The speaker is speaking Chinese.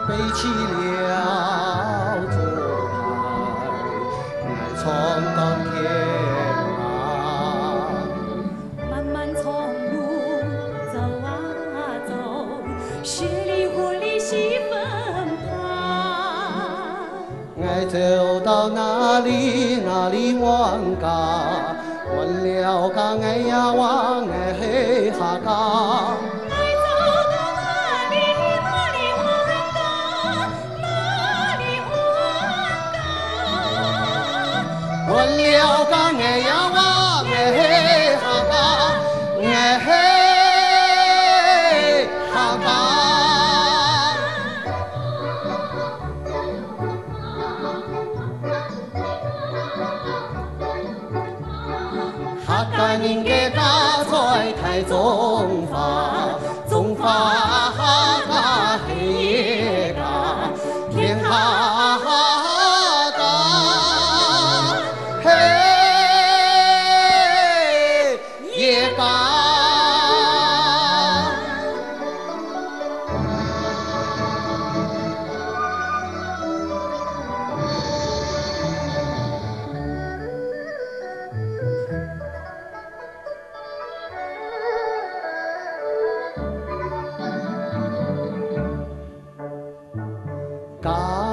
背起了竹牌，爱闯到天涯。 漫漫从路走啊走，十里湖里细分旁。 爱走到哪里哪里忘嘎，忘了嘎爱呀忘爱嘿哈嘎。 爱走到哪里哪里忘嘎，哪里忘嘎。 忘了嘎爱呀忘爱嘿哈嘎，爱嘿哈嘎。哈嘎人给嘎在台中发，中发哈嘎嘿耶嘎，天哈嘎嘿耶嘎。嘎